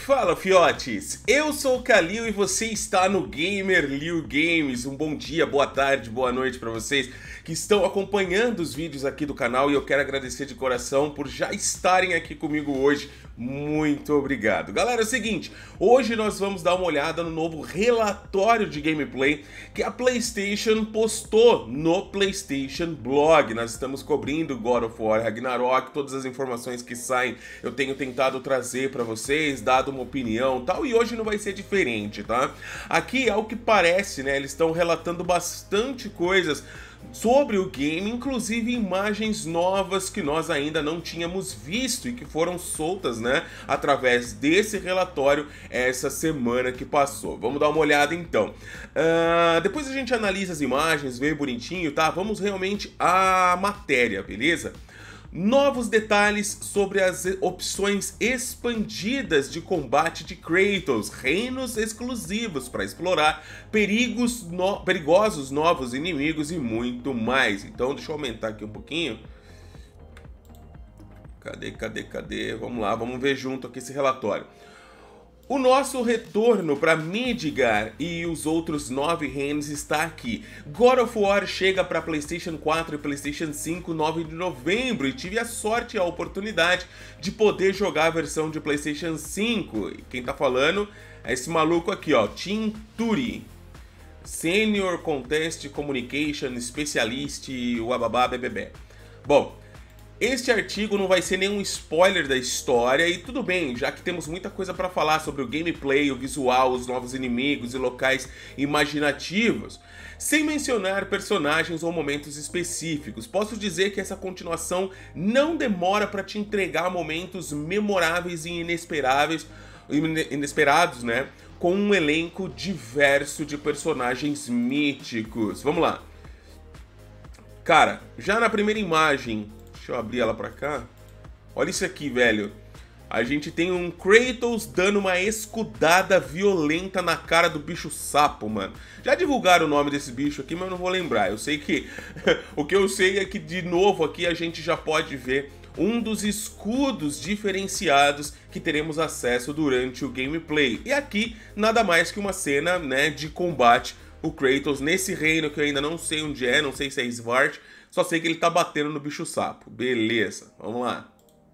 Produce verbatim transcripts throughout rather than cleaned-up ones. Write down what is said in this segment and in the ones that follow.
Fala, fiotes! Eu sou o Kalil e você está no Gamer Liu Games. Um bom dia, boa tarde, boa noite para vocês que estão acompanhando os vídeos aqui do canal e eu quero agradecer de coração por já estarem aqui comigo hoje. Muito obrigado. Galera, é o seguinte, hoje nós vamos dar uma olhada no novo relatório de gameplay que a PlayStation postou no PlayStation Blog. Nós estamos cobrindo God of War Ragnarok, todas as informações que saem eu tenho tentado trazer para vocês, dado uma opinião e tal, e hoje não vai ser diferente, tá? Aqui, ao que parece, né, eles estão relatando bastante coisas sobre o game, inclusive imagens novas que nós ainda não tínhamos visto e que foram soltas, né, através desse relatório essa semana que passou. Vamos dar uma olhada então. Uh, depois a gente analisa as imagens, vê bonitinho, tá? Vamos realmente à matéria, beleza? Novos detalhes sobre as opções expandidas de combate de Kratos, reinos exclusivos para explorar, perigos no... perigosos novos inimigos e muito mais. Então deixa eu aumentar aqui um pouquinho. Cadê, cadê, cadê? Vamos lá, vamos ver junto aqui esse relatório. O nosso retorno para Midgar e os outros nove reinos está aqui. God of War chega para PlayStation quatro e PlayStation cinco nove de novembro e tive a sorte e a oportunidade de poder jogar a versão de PlayStation cinco. E quem tá falando é esse maluco aqui, ó, Tim Turi, Senior Contest Communication Specialist, uababá, bebê. Bom, este artigo não vai ser nenhum spoiler da história e tudo bem, já que temos muita coisa para falar sobre o gameplay, o visual, os novos inimigos e locais imaginativos, sem mencionar personagens ou momentos específicos. Posso dizer que essa continuação não demora para te entregar momentos memoráveis e inesperáveis, inesperados, né? Com um elenco diverso de personagens míticos. Vamos lá. Cara, já na primeira imagem, deixa eu abrir ela pra cá. Olha isso aqui, velho. A gente tem um Kratos dando uma escudada violenta na cara do bicho sapo, mano. Já divulgaram o nome desse bicho aqui, mas eu não vou lembrar. Eu sei que... o que eu sei é que, de novo, aqui a gente já pode ver um dos escudos diferenciados que teremos acesso durante o gameplay. E aqui, nada mais que uma cena, né, de combate. O Kratos nesse reino que eu ainda não sei onde é, não sei se é Svart. Só sei que ele tá batendo no bicho sapo. Beleza, vamos lá.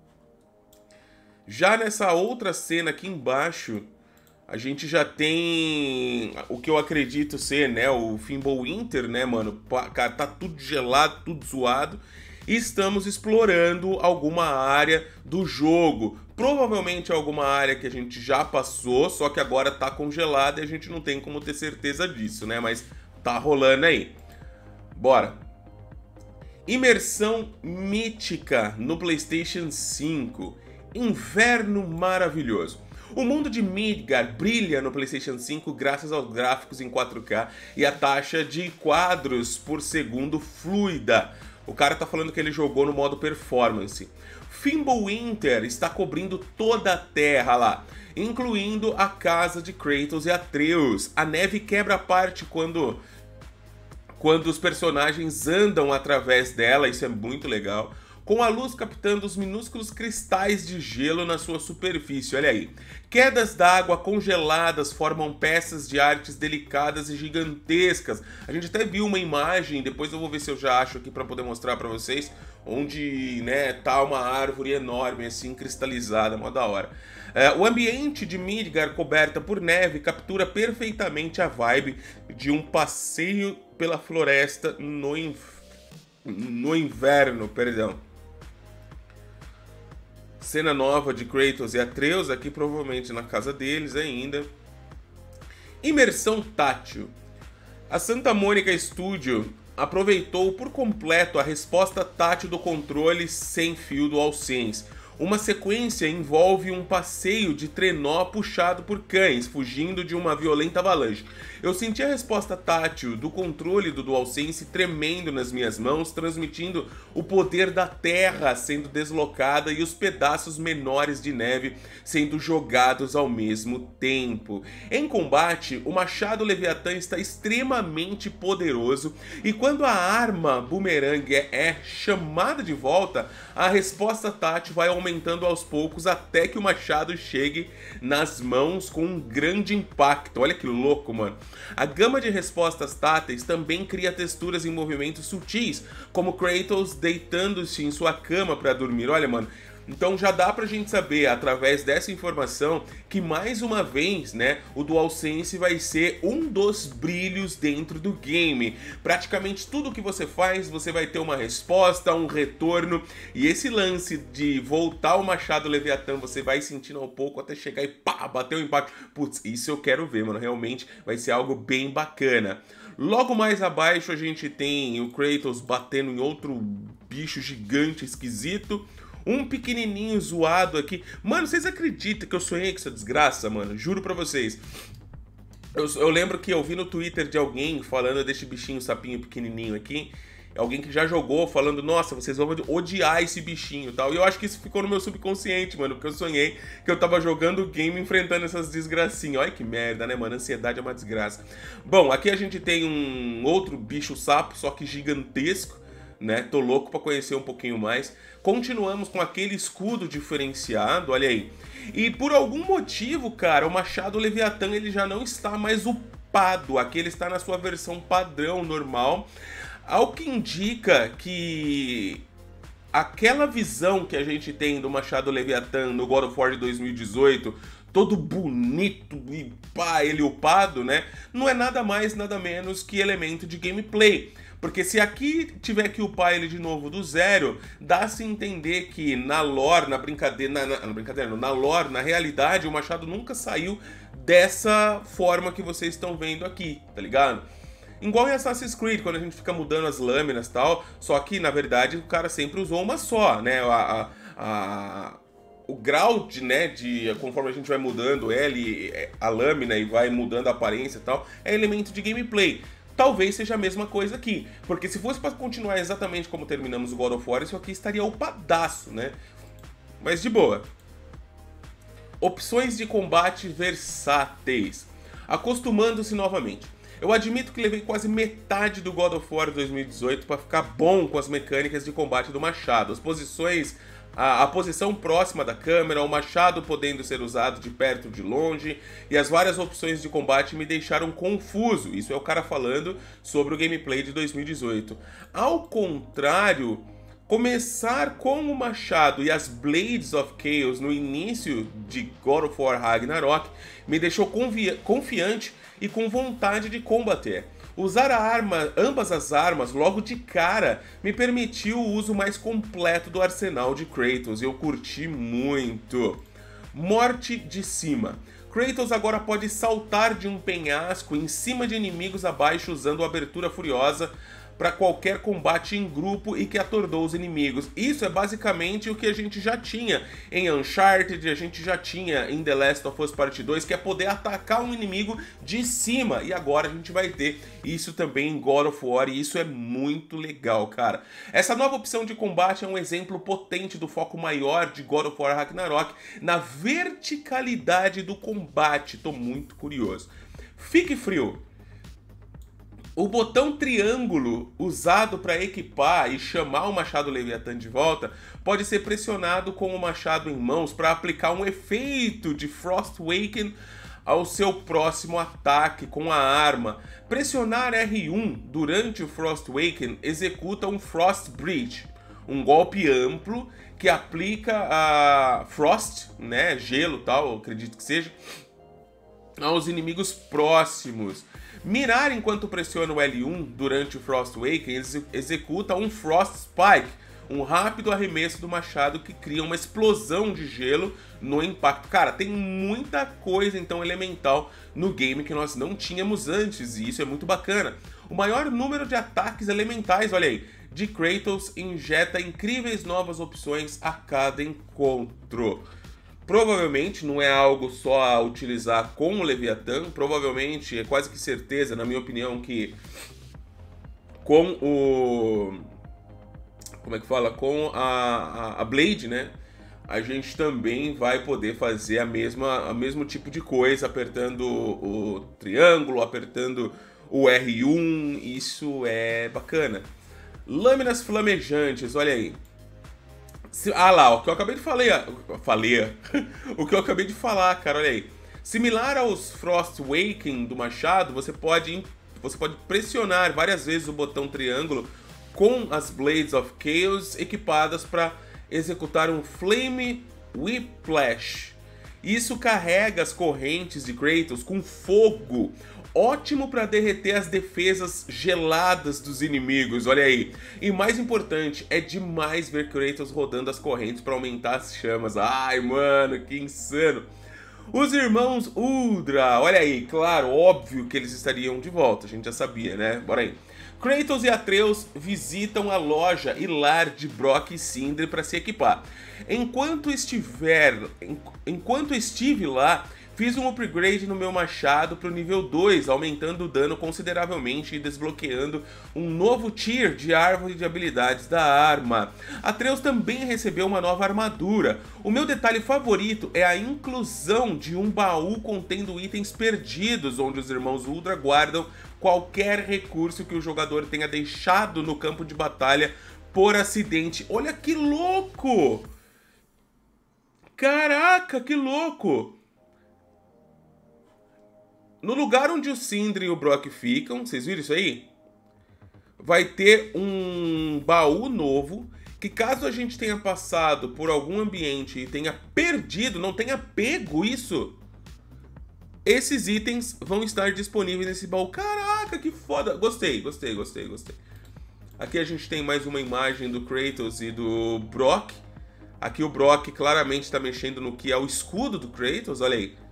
Já nessa outra cena aqui embaixo, a gente já tem o que eu acredito ser, né, o Fimbulwinter, né, mano? Cara, tá tudo gelado, tudo zoado. E estamos explorando alguma área do jogo. Provavelmente alguma área que a gente já passou, só que agora tá congelada e a gente não tem como ter certeza disso, né? Mas tá rolando aí. Bora. Imersão mítica no PlayStation cinco. Inverno maravilhoso. O mundo de Midgar brilha no PlayStation cinco graças aos gráficos em quatro K e a taxa de quadros por segundo fluida. O cara tá falando que ele jogou no modo performance. Fimbulwinter está cobrindo toda a terra lá, incluindo a casa de Kratos e Atreus. A neve quebra a parte quando... quando os personagens andam através dela, isso é muito legal, com a luz captando os minúsculos cristais de gelo na sua superfície, olha aí. Quedas d'água congeladas formam peças de artes delicadas e gigantescas. A gente até viu uma imagem, depois eu vou ver se eu já acho aqui para poder mostrar para vocês, onde, né, tá uma árvore enorme, assim, cristalizada, mó da hora. É, o ambiente de Midgar coberta por neve captura perfeitamente a vibe de um passeio pela floresta no, inv... no inverno, perdão. Cena nova de Kratos e Atreus, aqui provavelmente na casa deles ainda. Imersão tátil. A Santa Mônica Studio aproveitou por completo a resposta tátil do controle sem fio do DualSense. Uma sequência envolve um passeio de trenó puxado por cães, fugindo de uma violenta avalanche. Eu senti a resposta tátil do controle do DualSense tremendo nas minhas mãos, transmitindo o poder da terra sendo deslocada e os pedaços menores de neve sendo jogados ao mesmo tempo. Em combate, o machado Leviatã está extremamente poderoso e quando a arma Boomerang é chamada de volta, a resposta tátil vai aumentar aumentando aos poucos até que o machado chegue nas mãos com um grande impacto. Olha que louco, mano. A gama de respostas táteis também cria texturas em movimentos sutis, como Kratos deitando-se em sua cama para dormir. Olha, mano, então já dá pra gente saber, através dessa informação, que mais uma vez, né, o DualSense vai ser um dos brilhos dentro do game. Praticamente tudo que você faz, você vai ter uma resposta, um retorno, e esse lance de voltar o machado Leviatã, você vai sentindo ao pouco até chegar e pá, bater o impacto. Putz, isso eu quero ver, mano, realmente vai ser algo bem bacana. Logo mais abaixo a gente tem o Kratos batendo em outro bicho gigante, esquisito. Um pequenininho zoado aqui. Mano, vocês acreditam que eu sonhei com essa desgraça, mano? Juro pra vocês. Eu, eu lembro que eu vi no Twitter de alguém falando desse bichinho sapinho pequenininho aqui. Alguém que já jogou falando, nossa, vocês vão odiar esse bichinho e tal. E eu acho que isso ficou no meu subconsciente, mano. Porque eu sonhei que eu tava jogando o game enfrentando essas desgracinhas. Olha que merda, né, mano? Ansiedade é uma desgraça. Bom, aqui a gente tem um outro bicho sapo, só que gigantesco, né? Tô louco pra conhecer um pouquinho mais. Continuamos com aquele escudo diferenciado, olha aí. E por algum motivo, cara, o machado Leviatã ele já não está mais upado. Aqui ele está na sua versão padrão, normal. Ao que indica que aquela visão que a gente tem do machado Leviatã no God of War de dois mil e dezoito, todo bonito e pá, ele upado, né? Não é nada mais, nada menos que elemento de gameplay. Porque se aqui tiver que upar ele de novo do zero, dá-se a entender que na lore, na brincadeira, na, na, na brincadeira, na lore, na realidade, o machado nunca saiu dessa forma que vocês estão vendo aqui, tá ligado? Igual em Assassin's Creed, quando a gente fica mudando as lâminas e tal, só que, na verdade, o cara sempre usou uma só, né? A, a, a, o grau de, né, de, conforme a gente vai mudando ele, a lâmina e vai mudando a aparência e tal, é elemento de gameplay. Talvez seja a mesma coisa aqui, porque se fosse para continuar exatamente como terminamos o God of War, isso aqui estaria upadaço, né? Mas de boa. Opções de combate versáteis. Acostumando-se novamente. Eu admito que levei quase metade do God of War dois mil e dezoito para ficar bom com as mecânicas de combate do machado. As posições, a, a posição próxima da câmera, o machado podendo ser usado de perto ou de longe, e as várias opções de combate me deixaram confuso. Isso é o cara falando sobre o gameplay de dois mil e dezoito. Ao contrário, começar com o machado e as Blades of Chaos no início de God of War Ragnarok me deixou confiante e com vontade de combater. Usar a arma, ambas as armas logo de cara me permitiu o uso mais completo do arsenal de Kratos e eu curti muito. Morte de cima. Kratos agora pode saltar de um penhasco em cima de inimigos abaixo usando a abertura furiosa para qualquer combate em grupo e que atordou os inimigos. Isso é basicamente o que a gente já tinha em Uncharted, a gente já tinha em The Last of Us Part dois, que é poder atacar um inimigo de cima. E agora a gente vai ter isso também em God of War e isso é muito legal, cara. Essa nova opção de combate é um exemplo potente do foco maior de God of War Ragnarok na verticalidade do combate. Tô muito curioso. Fique frio. O botão triângulo usado para equipar e chamar o machado Leviatã de volta pode ser pressionado com o machado em mãos para aplicar um efeito de Frostwaken ao seu próximo ataque com a arma. Pressionar R um durante o Frostwaken executa um Frost Breach, um golpe amplo que aplica a Frost, né, gelo tal, acredito que seja, aos inimigos próximos. Mirar enquanto pressiona o L um durante o Frostwaken ex executa um Frost Spike, um rápido arremesso do machado que cria uma explosão de gelo no impacto. Cara, tem muita coisa então elemental no game que nós não tínhamos antes e isso é muito bacana. O maior número de ataques elementais, olha aí, de Kratos injeta incríveis novas opções a cada encontro. Provavelmente não é algo só a utilizar com o Leviatã, provavelmente é quase que certeza, na minha opinião, que com o... como é que fala? Com a, a, a Blade, né? A gente também vai poder fazer a mesma, a mesmo tipo de coisa, apertando o, o triângulo, apertando o R um, isso é bacana. Lâminas flamejantes, olha aí. Se, ah lá, o que eu acabei de falar. Falei. O que eu acabei de falar, cara, olha aí. Similar aos Frostwaken do machado, você pode, você pode pressionar várias vezes o botão triângulo com as Blades of Chaos equipadas para executar um Flame Whiplash. Isso carrega as correntes de Kratos com fogo, ótimo para derreter as defesas geladas dos inimigos, olha aí. E mais importante, é demais ver Kratos rodando as correntes para aumentar as chamas. Ai, mano, que insano. Os irmãos Uldra, olha aí, claro, óbvio que eles estariam de volta, a gente já sabia, né? Bora aí. Kratos e Atreus visitam a loja e lar de Brock e Sindri para se equipar. Enquanto estiver, enquanto estive lá, fiz um upgrade no meu machado para o nível dois, aumentando o dano consideravelmente e desbloqueando um novo tier de árvore de habilidades da arma. Atreus também recebeu uma nova armadura. O meu detalhe favorito é a inclusão de um baú contendo itens perdidos, onde os irmãos Uldra guardam qualquer recurso que o jogador tenha deixado no campo de batalha por acidente. Olha que louco! Caraca, que louco! No lugar onde o Sindri e o Brock ficam, vocês viram isso aí? Vai ter um baú novo, que caso a gente tenha passado por algum ambiente e tenha perdido, não tenha pego isso, esses itens vão estar disponíveis nesse baú. Caraca, que foda! Gostei, gostei, gostei, gostei. Aqui a gente tem mais uma imagem do Kratos e do Brock. Aqui o Brock claramente está mexendo no que é o escudo do Kratos, olha aí.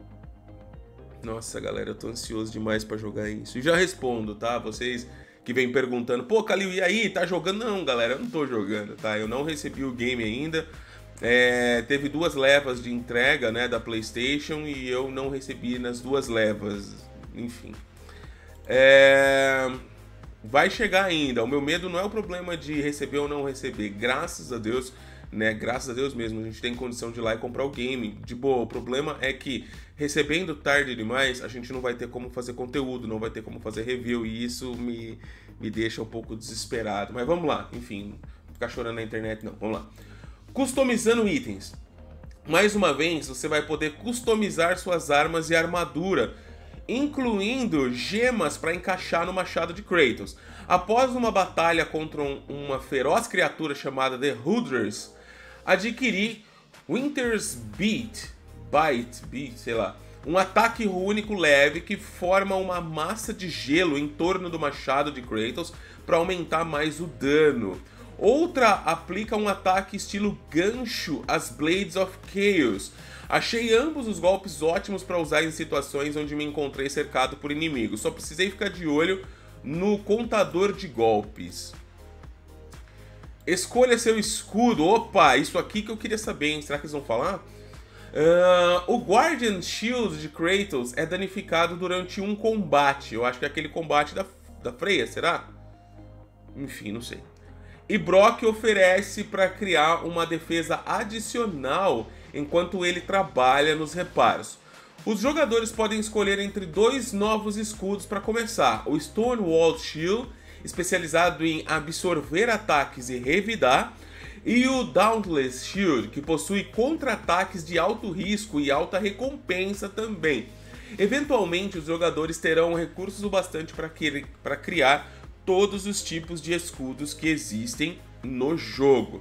Nossa, galera, eu tô ansioso demais pra jogar isso. E já respondo, tá? Vocês que vêm perguntando, pô, Kalil, e aí, tá jogando? Não, galera, eu não tô jogando, tá? Eu não recebi o game ainda. É, teve duas levas de entrega, né, da PlayStation e eu não recebi nas duas levas. Enfim. É... Vai chegar ainda. O meu medo não é o problema de receber ou não receber. Graças a Deus, né? Graças a Deus mesmo, a gente tem condição de ir lá e comprar o game. De boa, o problema é que recebendo tarde demais, a gente não vai ter como fazer conteúdo, não vai ter como fazer review, e isso me, me deixa um pouco desesperado. Mas vamos lá, enfim, ficar chorando na internet não, vamos lá. Customizando itens. Mais uma vez, você vai poder customizar suas armas e armadura, incluindo gemas para encaixar no machado de Kratos. Após uma batalha contra um, uma feroz criatura chamada The Hooders, adquiri Winter's Beat, Bite, Beat, sei lá, um ataque único leve que forma uma massa de gelo em torno do machado de Kratos para aumentar mais o dano. Outra aplica um ataque estilo gancho às Blades of Chaos. Achei ambos os golpes ótimos para usar em situações onde me encontrei cercado por inimigos. Só precisei ficar de olho no contador de golpes. Escolha seu escudo. Opa, isso aqui que eu queria saber, hein? Será que eles vão falar? Uh, o Guardian Shield de Kratos é danificado durante um combate. Eu acho que é aquele combate da, da Freya, será? Enfim, não sei. E Brock oferece para criar uma defesa adicional enquanto ele trabalha nos reparos. Os jogadores podem escolher entre dois novos escudos para começar. O Stonewall Shield, especializado em absorver ataques e revidar, e o Dauntless Shield, que possui contra-ataques de alto risco e alta recompensa também. Eventualmente, os jogadores terão recursos o bastante para criar todos os tipos de escudos que existem no jogo.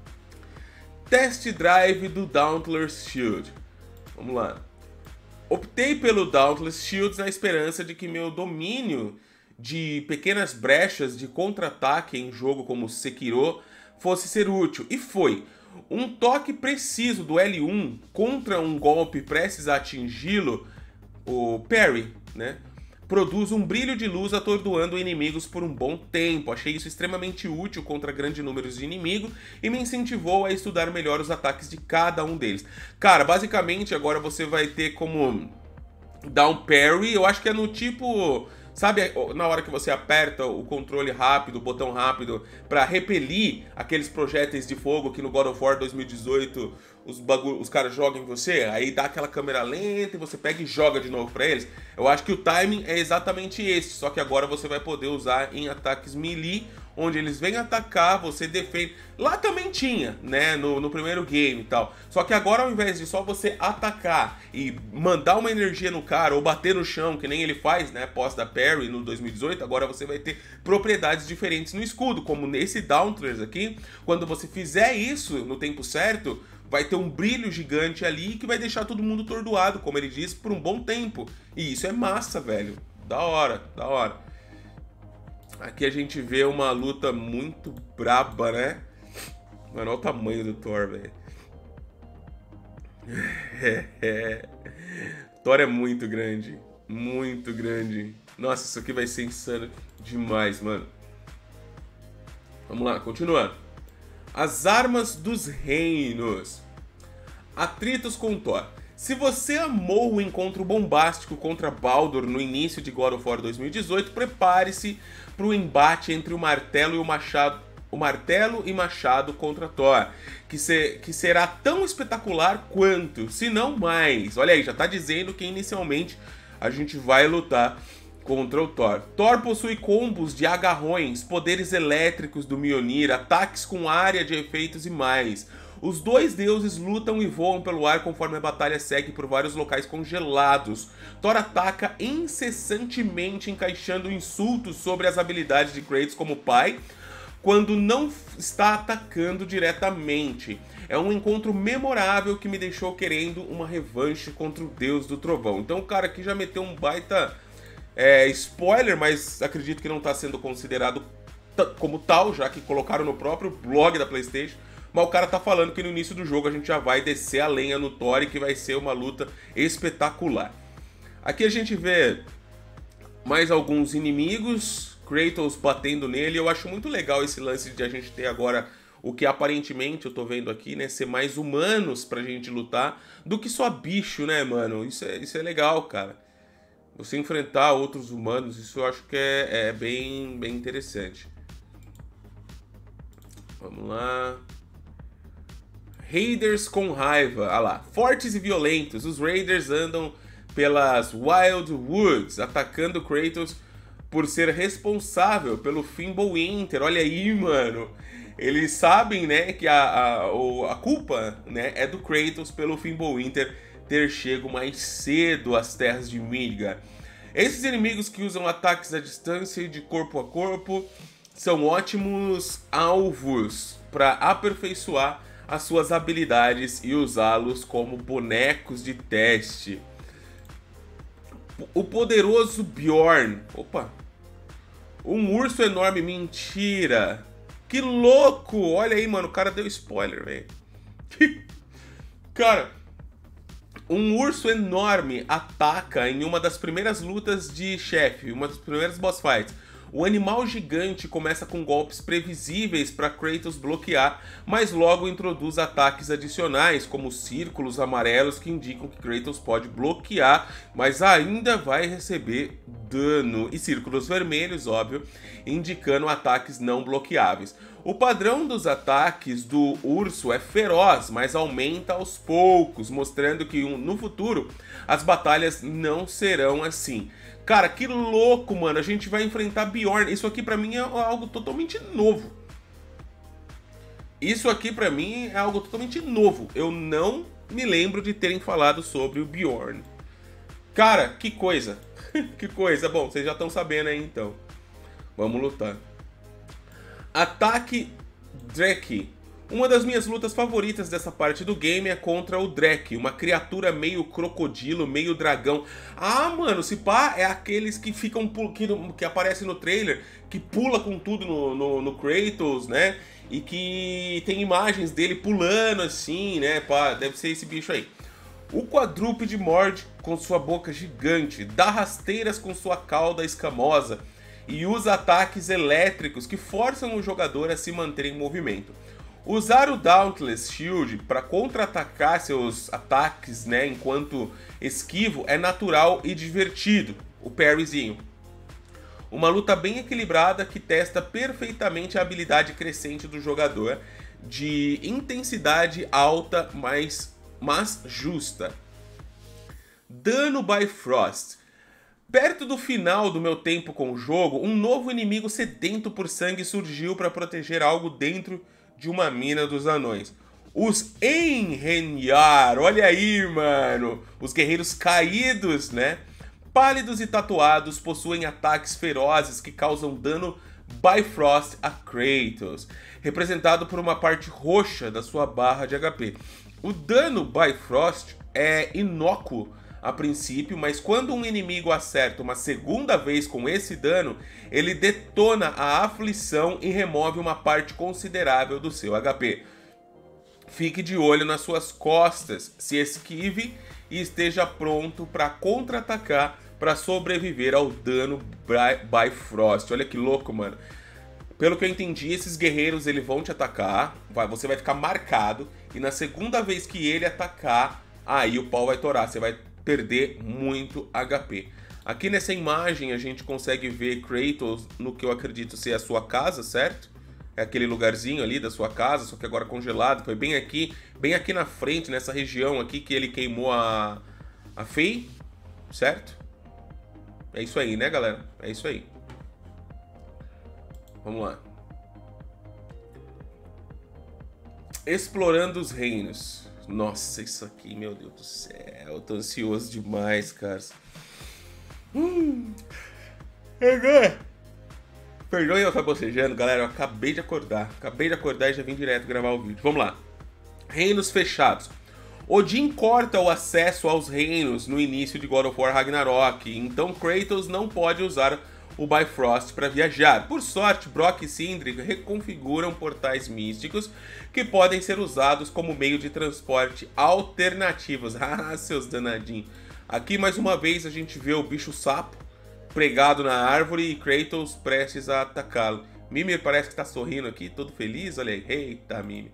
Test Drive do Dauntless Shield. Vamos lá. Optei pelo Dauntless Shield na esperança de que meu domínio de pequenas brechas de contra-ataque em jogo como Sekiro fosse ser útil, e foi. Um toque preciso do L um contra um golpe prestes a atingi-lo, o parry, né, produz um brilho de luz atordoando inimigos por um bom tempo. Achei isso extremamente útil contra grande número de inimigos e me incentivou a estudar melhor os ataques de cada um deles. Cara, basicamente agora você vai ter como dar um parry, eu acho que é no tipo... Sabe na hora que você aperta o controle rápido, o botão rápido, pra repelir aqueles projéteis de fogo que no God of War dois mil e dezoito os, os caras jogam em você? Aí dá aquela câmera lenta e você pega e joga de novo pra eles. Eu acho que o timing é exatamente esse, só que agora você vai poder usar em ataques melee, onde eles vêm atacar, você defende. Lá também tinha, né, no, no primeiro game e tal. Só que agora, ao invés de só você atacar e mandar uma energia no cara ou bater no chão, que nem ele faz, né, pós da parry no dois mil e dezoito, agora você vai ter propriedades diferentes no escudo, como nesse Dauntless aqui. Quando você fizer isso no tempo certo, vai ter um brilho gigante ali que vai deixar todo mundo atordoado, como ele disse, por um bom tempo. E isso é massa, velho. Da hora, da hora. Aqui a gente vê uma luta muito braba, né? Mano, olha o tamanho do Thor, velho. É, é. Thor é muito grande. Muito grande. Nossa, isso aqui vai ser insano demais, mano. Vamos lá, continuando. As armas dos reinos. Atritos com Thor. Se você amou o encontro bombástico contra Baldur no início de God of War dois mil e dezoito, prepare-se para o embate entre o martelo e o machado, o martelo e machado contra Thor, que, se, que será tão espetacular quanto, se não mais. Olha aí, já está dizendo que inicialmente a gente vai lutar contra o Thor. Thor possui combos de agarrões, poderes elétricos do Mjolnir, ataques com área de efeitos e mais. Os dois deuses lutam e voam pelo ar conforme a batalha segue por vários locais congelados. Thor ataca incessantemente, encaixando insultos sobre as habilidades de Kratos como pai, quando não está atacando diretamente. É um encontro memorável que me deixou querendo uma revanche contra o Deus do Trovão. Então o cara aqui já meteu um baita é, spoiler, mas acredito que não está sendo considerado como tal, já que colocaram no próprio blog da PlayStation. Mas o cara tá falando que no início do jogo a gente já vai descer a lenha no Thor e que vai ser uma luta espetacular. Aqui a gente vê mais alguns inimigos, Kratos batendo nele. Eu acho muito legal esse lance de a gente ter agora o que aparentemente eu tô vendo aqui, né, ser mais humanos pra gente lutar do que só bicho, né, mano? Isso é, isso é legal, cara. Você enfrentar outros humanos, isso eu acho que é, é bem, bem interessante. Vamos lá. Raiders com raiva. Ah lá. Fortes e violentos, os Raiders andam pelas Wild Woods, atacando Kratos por ser responsável pelo Fimbulwinter. Olha aí, mano. Eles sabem, né, que a, a, a culpa, né, é do Kratos pelo Fimbulwinter ter chego mais cedo às terras de Midgard. Esses inimigos que usam ataques à distância e de corpo a corpo são ótimos alvos para aperfeiçoar as suas habilidades e usá-los como bonecos de teste. O poderoso Bjorn. Opa! Um urso enorme. Mentira! Que louco! Olha aí, mano. O cara deu spoiler, velho. Cara, um urso enorme ataca em uma das primeiras lutas de chefe, uma das primeiras boss fights. O animal gigante começa com golpes previsíveis para Kratos bloquear, mas logo introduz ataques adicionais, como círculos amarelos que indicam que Kratos pode bloquear, mas ainda vai receber dano, e círculos vermelhos, óbvio, indicando ataques não bloqueáveis. O padrão dos ataques do urso é feroz, mas aumenta aos poucos, mostrando que no futuro as batalhas não serão assim. Cara, que louco, mano. A gente vai enfrentar Bjorn. Isso aqui pra mim é algo totalmente novo. Isso aqui pra mim é algo totalmente novo. Eu não me lembro de terem falado sobre o Bjorn. Cara, que coisa. Que coisa. Bom, vocês já estão sabendo aí então. Vamos lutar. Ataque Dreki. Uma das minhas lutas favoritas dessa parte do game é contra o Dreki, uma criatura meio crocodilo, meio dragão. Ah, mano, se pá, é aqueles que ficam que, que aparecem no trailer, que pula com tudo no, no, no Kratos, né? E que tem imagens dele pulando assim, né? Pá, deve ser esse bicho aí. O quadrúpede morde com sua boca gigante, dá rasteiras com sua cauda escamosa e usa ataques elétricos que forçam o jogador a se manter em movimento. Usar o Dauntless Shield para contra-atacar seus ataques, né, enquanto esquivo é natural e divertido, o parryzinho. Uma luta bem equilibrada que testa perfeitamente a habilidade crescente do jogador, de intensidade alta, mas, mas justa. Dano Bifrost. Perto do final do meu tempo com o jogo, um novo inimigo sedento por sangue surgiu para proteger algo dentro de uma mina dos anões. Os Einherjar, olha aí, mano, os guerreiros caídos, né? Pálidos e tatuados, possuem ataques ferozes que causam dano Bifrost a Kratos, representado por uma parte roxa da sua barra de H P. O dano Bifrost é inócuo a princípio, mas quando um inimigo acerta uma segunda vez com esse dano, ele detona a aflição e remove uma parte considerável do seu H P. Fique de olho nas suas costas, se esquive e esteja pronto para contra-atacar para sobreviver ao dano Bifrost. Olha que louco, mano. Pelo que eu entendi, esses guerreiros eles vão te atacar, vai, você vai ficar marcado, e na segunda vez que ele atacar, aí o pau vai torar, você vai perder muito H P. Aqui nessa imagem a gente consegue ver Kratos no que eu acredito ser a sua casa, certo? É aquele lugarzinho ali da sua casa, só que agora congelado. Foi bem aqui, bem aqui na frente, nessa região aqui que ele queimou a, a Faye, certo? É isso aí, né, galera? É isso aí. Vamos lá. Explorando os reinos. Nossa, isso aqui, meu Deus do céu. Eu tô ansioso demais, cara. Hum. Perdoe eu estar bocejando, galera. Eu acabei de acordar. Acabei de acordar e já vim direto gravar o vídeo. Vamos lá. Reinos fechados. Odin corta o acesso aos reinos no início de God of War Ragnarok. Então Kratos não pode usar o Bifrost para viajar. Por sorte, Brock e Sindri reconfiguram portais místicos que podem ser usados como meio de transporte alternativos. Ah, seus danadinhos. Aqui, mais uma vez, a gente vê o bicho sapo pregado na árvore e Kratos prestes a atacá-lo. Mimir parece que tá sorrindo aqui, todo feliz. Olha aí. Eita, Mimir.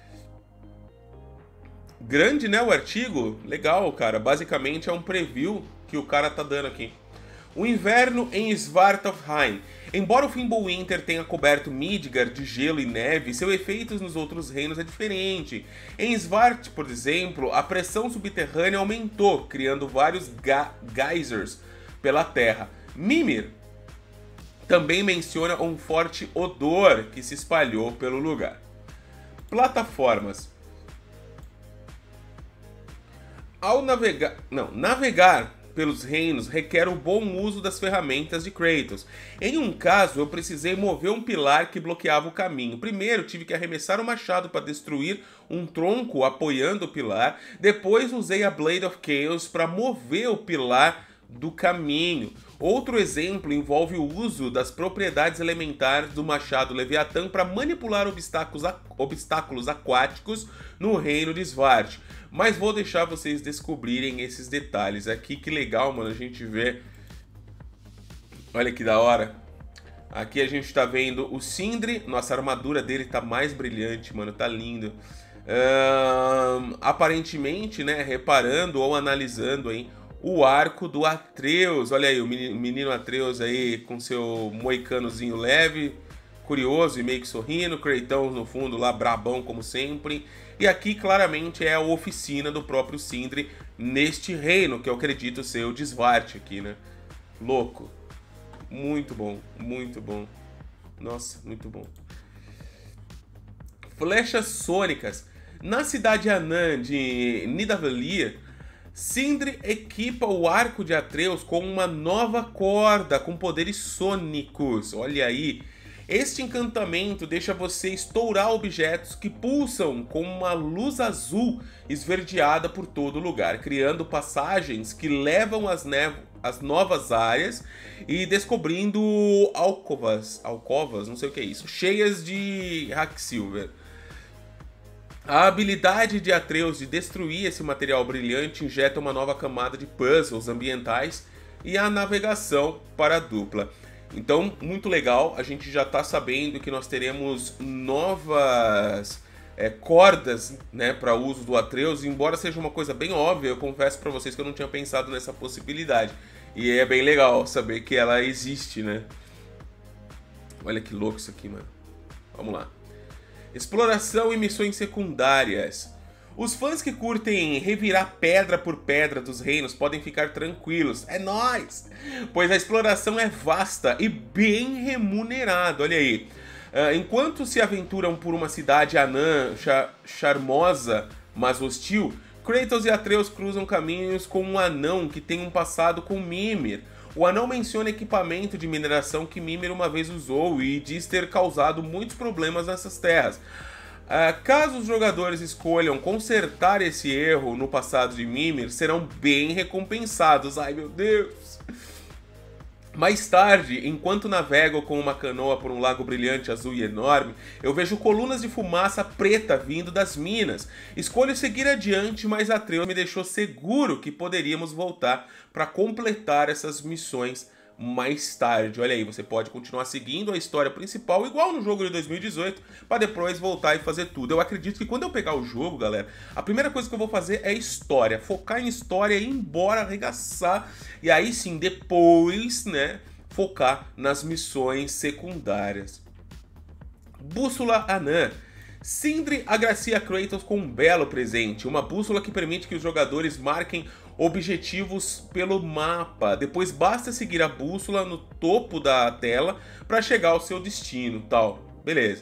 Grande, né, o artigo? Legal, cara. Basicamente é um preview que o cara tá dando aqui. O inverno em Svartalfheim. Embora o Fimbulwinter tenha coberto Midgard de gelo e neve, seu efeito nos outros reinos é diferente. Em Svart, por exemplo, a pressão subterrânea aumentou, criando vários geysers pela terra. Mimir também menciona um forte odor que se espalhou pelo lugar. Plataformas. Ao navegar... Não, navegar pelos reinos requer o bom uso das ferramentas de Kratos. Em um caso, eu precisei mover um pilar que bloqueava o caminho. Primeiro, tive que arremessar o machado para destruir um tronco apoiando o pilar. Depois, usei a Blade of Chaos para mover o pilar do caminho. Outro exemplo envolve o uso das propriedades elementares do machado Leviatã para manipular obstáculos, obstáculos aquáticos no reino de Svart. Mas vou deixar vocês descobrirem esses detalhes aqui. Que legal, mano, a gente vê. Olha que da hora. Aqui a gente tá vendo o Sindri. Nossa, a armadura dele tá mais brilhante, mano, tá lindo. Um, aparentemente, né, reparando ou analisando aí o arco do Atreus. Olha aí, o menino Atreus aí com seu moicanozinho leve, curioso e meio que sorrindo. Kratos no fundo lá, brabão como sempre. E aqui claramente é a oficina do próprio Sindri neste reino, que eu acredito ser o de Svart aqui, né? Louco. Muito bom, muito bom. Nossa, muito bom. Flechas sônicas. Na cidade anã de Nidavellir, Sindri equipa o arco de Atreus com uma nova corda com poderes sônicos. Olha aí. Este encantamento deixa você estourar objetos que pulsam com uma luz azul esverdeada por todo lugar, criando passagens que levam às, às novas áreas e descobrindo alcovas, alcovas, não sei o que é isso, cheias de Hacksilver. A habilidade de Atreus de destruir esse material brilhante injeta uma nova camada de puzzles ambientais e a navegação para a dupla. Então, muito legal, a gente já está sabendo que nós teremos novas é, cordas, né, para uso do Atreus, embora seja uma coisa bem óbvia. Eu confesso para vocês que eu não tinha pensado nessa possibilidade. E é bem legal saber que ela existe, né? Olha que louco isso aqui, mano. Vamos lá. Exploração e missões secundárias. Os fãs que curtem revirar pedra por pedra dos reinos podem ficar tranquilos, é nóis! Pois a exploração é vasta e bem remunerada, olha aí. Uh, enquanto se aventuram por uma cidade anã char charmosa, mas hostil, Kratos e Atreus cruzam caminhos com um anão que tem um passado com Mimir. O anão menciona equipamento de mineração que Mimir uma vez usou e diz ter causado muitos problemas nessas terras. Uh, caso os jogadores escolham consertar esse erro no passado de Mimir, serão bem recompensados. Ai meu Deus! Mais tarde, enquanto navego com uma canoa por um lago brilhante, azul e enorme, eu vejo colunas de fumaça preta vindo das minas. Escolho seguir adiante, mas Atreus me deixou seguro que poderíamos voltar para completar essas missões mais tarde. Olha aí, você pode continuar seguindo a história principal, igual no jogo de dois mil e dezoito, para depois voltar e fazer tudo. Eu acredito que quando eu pegar o jogo, galera, a primeira coisa que eu vou fazer é história, focar em história e ir embora, arregaçar, e aí sim, depois, né, focar nas missões secundárias. Bússola Anã. Sindri agracia Kratos com um belo presente, uma bússola que permite que os jogadores marquem objetivos pelo mapa. Depois basta seguir a bússola no topo da tela para chegar ao seu destino, tal. Beleza.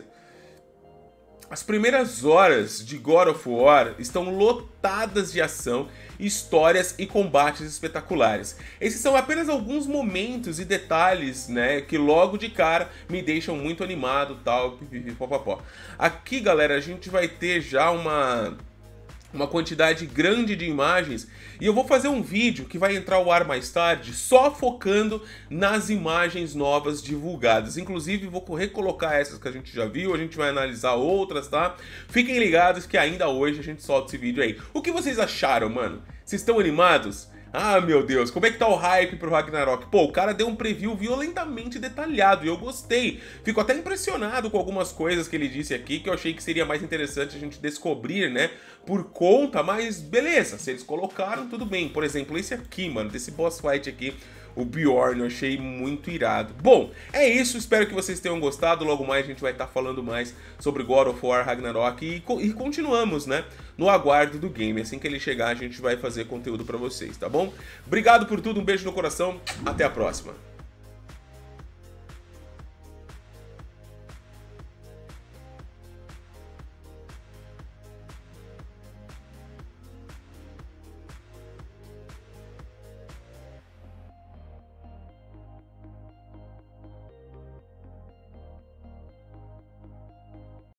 As primeiras horas de God of War estão lotadas de ação, histórias e combates espetaculares. Esses são apenas alguns momentos e detalhes, né, que logo de cara me deixam muito animado, tal, pipipipopopó. Aqui, galera, a gente vai ter já uma uma quantidade grande de imagens e eu vou fazer um vídeo que vai entrar ao ar mais tarde só focando nas imagens novas divulgadas. Inclusive vou recolocar essas que a gente já viu, a gente vai analisar outras, tá? Fiquem ligados que ainda hoje a gente solta esse vídeo aí. O que vocês acharam, mano? Vocês estão animados? Ah, meu Deus, como é que tá o hype pro Ragnarok? Pô, o cara deu um preview violentamente detalhado e eu gostei. Fico até impressionado com algumas coisas que ele disse aqui, que eu achei que seria mais interessante a gente descobrir, né, por conta, mas beleza, se eles colocaram, tudo bem. Por exemplo, esse aqui, mano, desse boss fight aqui, o Bjorn, eu achei muito irado. Bom, é isso, espero que vocês tenham gostado. Logo mais a gente vai estar falando mais sobre God of War Ragnarok e, e continuamos, né, no aguardo do game. Assim que ele chegar, a gente vai fazer conteúdo pra vocês, tá bom? Obrigado por tudo, um beijo no coração, até a próxima.